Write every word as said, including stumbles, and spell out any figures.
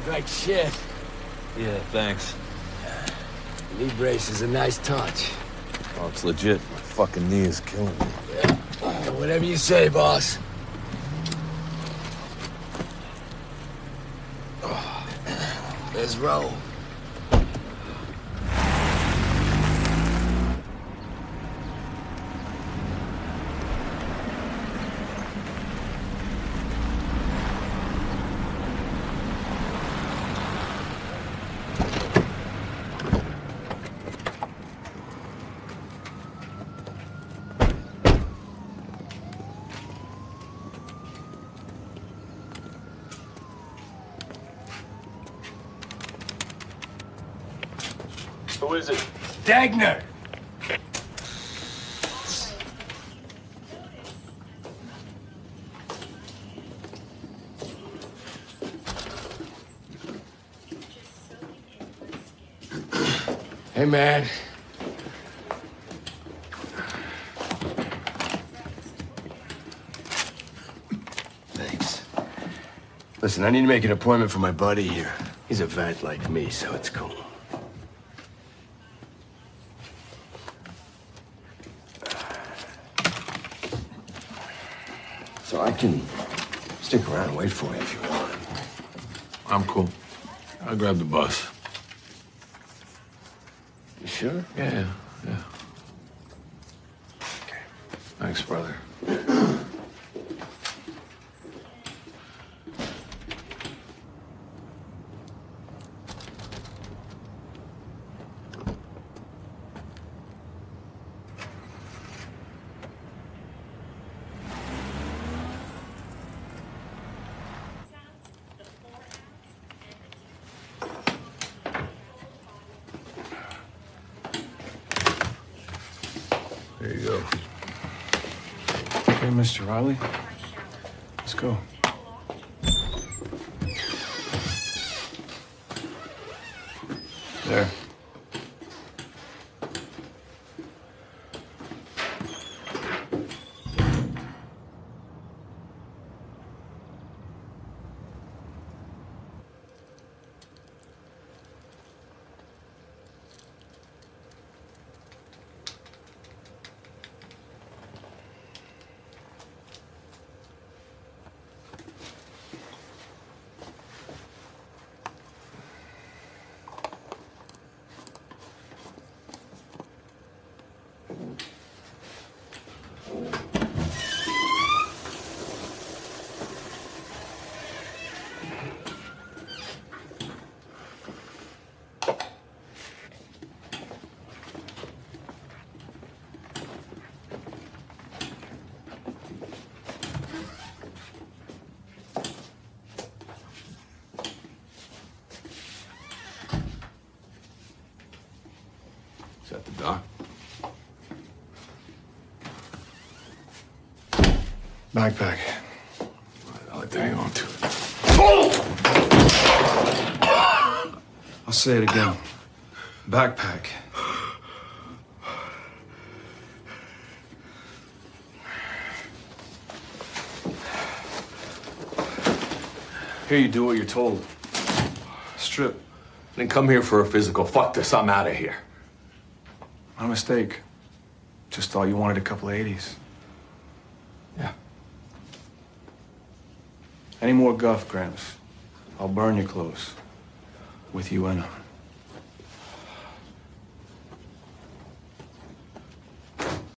look like shit. Yeah, thanks. Knee brace is a nice touch. Oh, it's legit. My fucking knee is killing me. Yeah. Uh, whatever you say, boss. Let's roll. Who is it? Dagner! Hey, man. Thanks. Listen, I need to make an appointment for my buddy here. He's a vet like me, so it's cool. So I can stick around and wait for you if you want. I'm cool. I'll grab the bus. You sure? Yeah, yeah, yeah. Okay. Thanks, brother. There you go. Okay, Mister Riley. Let's go. There. Is that the doc? Backpack. I like to hang on to it. I'll say it again. Backpack. Here you do what you're told. Strip. I didn't come here for a physical. Fuck this. I'm out of here. My mistake. Just thought you wanted a couple of eighties. Yeah. Any more guff, Gramps? I'll burn your clothes. With you in them.